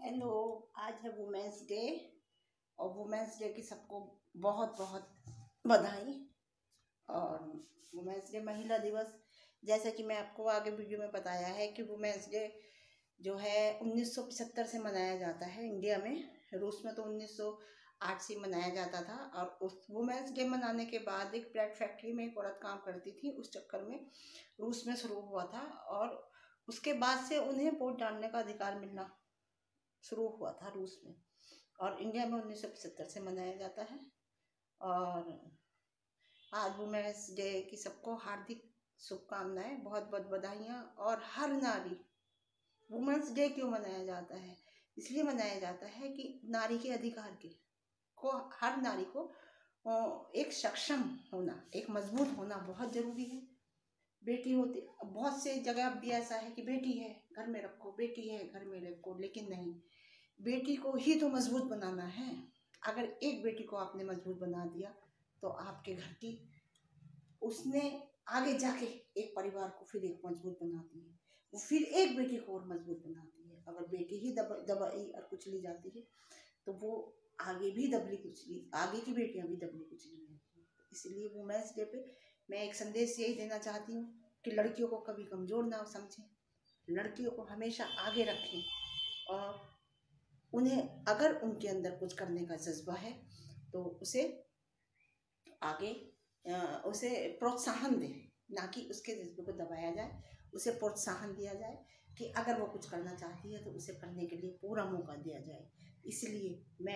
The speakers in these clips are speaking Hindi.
हेलो, आज है वुमेंस डे और वुमेंस डे की सबको बहुत बहुत बधाई। और वुमेंस डे महिला दिवस, जैसा कि मैं आपको आगे वीडियो में बताया है कि वुमेंस डे जो है 1975 से मनाया जाता है इंडिया में। रूस में तो 1908 से मनाया जाता था। और उस वुमेंस डे मनाने के बाद एक ब्रेड फैक्ट्री में एक औरत काम करती थी, उस चक्कर में रूस में शुरू हुआ था। और उसके बाद से उन्हें वोट डालने का अधिकार मिलना शुरू हुआ था रूस में। और इंडिया में 1975 से मनाया जाता है। और आज वुमेन्स डे की सबको हार्दिक शुभकामनाएं, बहुत बहुत बधाइयाँ। और हर नारी, वुमेन्स डे क्यों मनाया जाता है? इसलिए मनाया जाता है कि नारी के अधिकार के को, हर नारी को एक सक्षम होना, एक मजबूत होना बहुत ज़रूरी है। बेटी होती, बहुत से जगह अब भी ऐसा है कि बेटी है घर में रखो, बेटी है घर में रखो, लेकिन नहीं, बेटी को ही तो मजबूत बनाना है। अगर एक बेटी को आपने मजबूत बना दिया तो आपके घर की, उसने आगे जाके एक परिवार को फिर एक मजबूत बनाती है, वो फिर एक बेटी को और मजबूत बनाती है। अगर बेटी ही दबाई और कुचली जाती है तो वो आगे भी दबली कुचली, आगे की बेटियां भी दबली कुचली रहती हैं। तो इसलिए वुमेन्स डे पे मैं एक संदेश यही देना चाहती हूँ कि लड़कियों को कभी कमज़ोर ना समझें, लड़कियों को हमेशा आगे रखें। और उन्हें अगर उनके अंदर कुछ करने का जज्बा है तो उसे आगे उसे प्रोत्साहन दें, ना कि उसके जज्बे को दबाया जाए। उसे प्रोत्साहन दिया जाए कि अगर वो कुछ करना चाहती है तो उसे करने के लिए पूरा मौका दिया जाए। इसलिए मैं,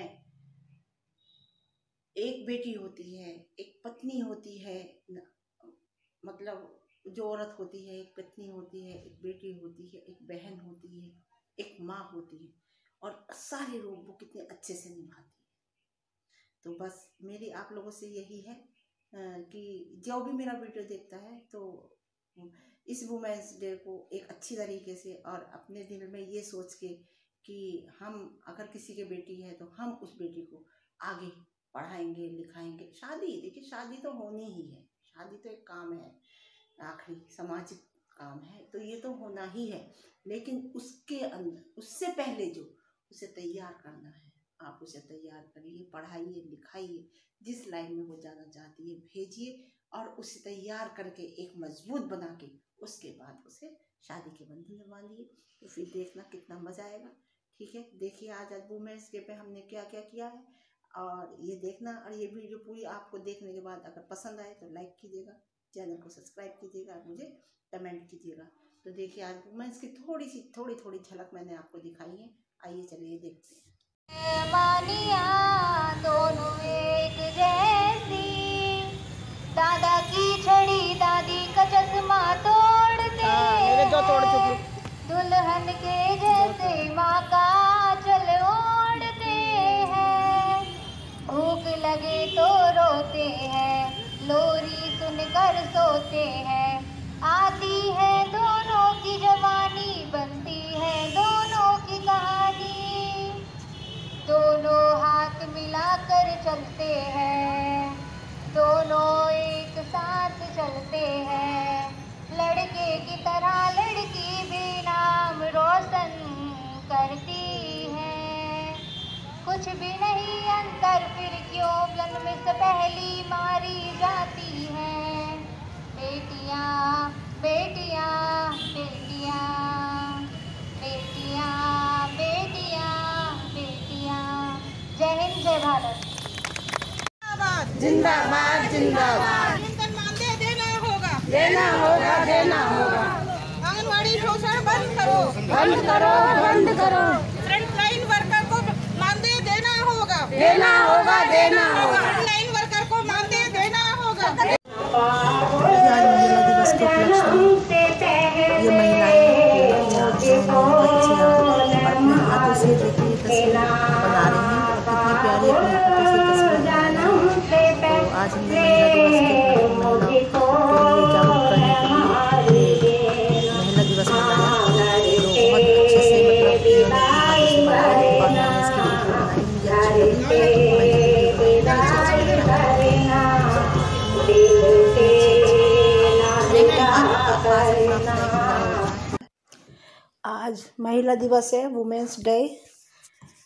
एक बेटी होती है, एक पत्नी होती है, मतलब जो औरत होती है, एक पत्नी होती है, एक बेटी होती है, एक बहन होती है, एक माँ होती है, और सारे लोग वो कितने अच्छे से निभाती है। तो बस मेरी आप लोगों से यही है कि जो भी मेरा वीडियो देखता है तो इस वुमेन्स डे को एक अच्छी तरीके से, और अपने दिल में ये सोच के कि हम अगर किसी के बेटी है तो हम उस बेटी को आगे पढ़ाएंगे, लिखाएंगे। शादी, देखिए शादी तो होनी ही है, शादी तो एक काम है, आखिरी सामाजिक काम है, तो ये तो होना ही है। लेकिन उसके अंदर, उससे पहले जो उसे तैयार करना है, आप उसे तैयार करिए, पढ़ाइए, लिखाइए, जिस लाइन में वो जाना चाहती है भेजिए, और उसे तैयार करके एक मजबूत बना के उसके बाद उसे शादी के बंधन में बांधिए, तो फिर देखना कितना मजा आएगा। ठीक है, देखिए आज वुमेन्स डे पे हमने क्या क्या किया है, और ये देखना। और ये वीडियो पूरी आपको देखने के बाद अगर पसंद आए तो लाइक कीजिएगा, चैनल को सब्सक्राइब कीजिएगा, मुझे कमेंट कीजिएगा। तो देखिए आज वुमेन्स की थोड़ी थोड़ी झलक मैंने आपको दिखाई है। आइए चलिए देखते हैं। दोनों एक जैसी, दादा की छड़ी दादी का चश्मा तोड़ते हैं, दुल्हन के जैसे माँ का चल ओढ़ते हैं, भूख लगे तो रोते हैं, लोरी सुनकर सोते हैं, आती है दोनों की जवानी, बनती है दोनों की कहानी, दोनों हाथ मिलाकर चलते हैं, दोनों एक साथ चलते हैं, लड़के की तरह लड़की भी नाम रोशन करती है, कुछ भी नहीं अंतर, फिर क्यों जन्म से पहली मारी जाती हैं, बेटियां बेटियां बेटियां बेटियां बेटियां बेटियां। जय हिंद, जय भारत। जिंदाबाद जिंदाबाद। वेतन मानदेय देना होगा, देना होगा, देना होगा। आंगनवाड़ी शोषण बंद करो, बंद करो, बंद करो। फ्रंटलाइन वर्कर को मानदेय देना होगा, देना होगा, देना होगा। फ्रंटलाइन वर्कर को मानदेय देना होगा। आज महिला दिवस के उपलक्ष्य में ये महिलाएं अपने हाथों से देखिए तस्वीर बना रही हैं, और कितनी प्यारी अपने हाथों से तस्वीर बना रही हैं। तो आज हमने महिला दिवस के लिए जागरूक करने के लिए महिला दिवस मनाया, तो बहुत अच्छे से मतलब इन्होंने अपने हाथों से बनाया, और मैंने इसकी वीडियो बनाई, मुझे अच्छी लगी तो मैं आज महिला दिवस है, वुमेन्स डे।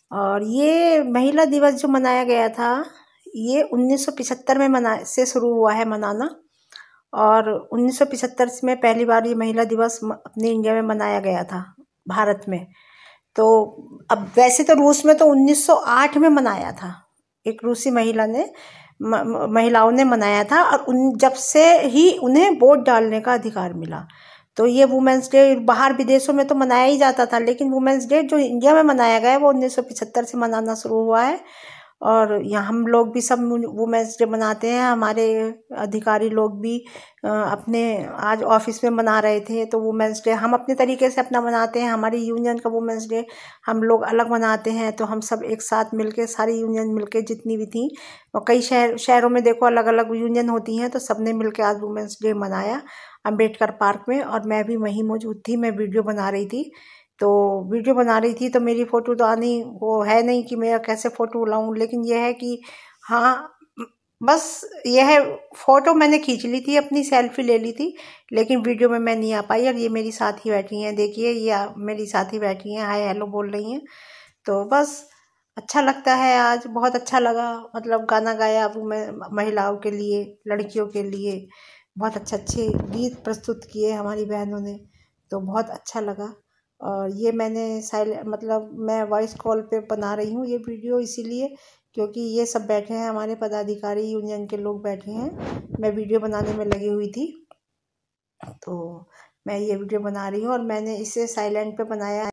और ये महिला दिवस जो मनाया गया था ये 1975 में से शुरू हुआ है मनाना। और 1975 में पहली बार ये महिला दिवस अपने इंडिया में मनाया गया था, भारत में। तो अब वैसे तो रूस में तो 1908 में मनाया था, एक रूसी महिलाओं ने मनाया था। और जब से ही उन्हें वोट डालने का अधिकार मिला। तो ये वुमेंस डे बाहर विदेशों में तो मनाया ही जाता था, लेकिन वुमेंस डे जो इंडिया में मनाया गया है वो 1975 से मनाना शुरू हुआ है। और यहाँ हम लोग भी सब वुमेंस डे मनाते हैं। हमारे अधिकारी लोग भी अपने आज ऑफिस में मना रहे थे, तो वुमेंस डे हम अपने तरीके से अपना मनाते हैं। हमारी यूनियन का वुमेंस डे हम लोग अलग मनाते हैं, तो हम सब एक साथ मिलके, सारी यूनियन मिलके जितनी भी थी, और कई शहरों में देखो अलग अलग यूनियन होती हैं, तो सबने मिलके आज वुमेंस डे मनाया अम्बेडकर पार्क में। और मैं भी वहीं मौजूद थी, मैं वीडियो बना रही थी। तो मेरी फ़ोटो तो आनी वो है नहीं कि मैं कैसे फ़ोटो लाऊं, लेकिन यह है कि हाँ, बस यह फ़ोटो मैंने खींच ली थी, अपनी सेल्फी ले ली थी, लेकिन वीडियो में मैं नहीं आ पाई। और ये मेरी साथी बैठी हैं, देखिए ये मेरी साथी बैठी हैं, हाय हेलो बोल रही हैं। तो बस अच्छा लगता है, आज बहुत अच्छा लगा। मतलब गाना गाया वो मैं महिलाओं के लिए, लड़कियों के लिए, बहुत अच्छे गीत प्रस्तुत किए हमारी बहनों ने, तो बहुत अच्छा लगा। और ये मैंने मतलब मैं वॉइस कॉल पे बना रही हूँ ये वीडियो, इसीलिए क्योंकि ये सब बैठे हैं, हमारे पदाधिकारी यूनियन के लोग बैठे हैं, मैं वीडियो बनाने में लगी हुई थी। तो मैं ये वीडियो बना रही हूँ और मैंने इसे साइलेंट पे बनाया है।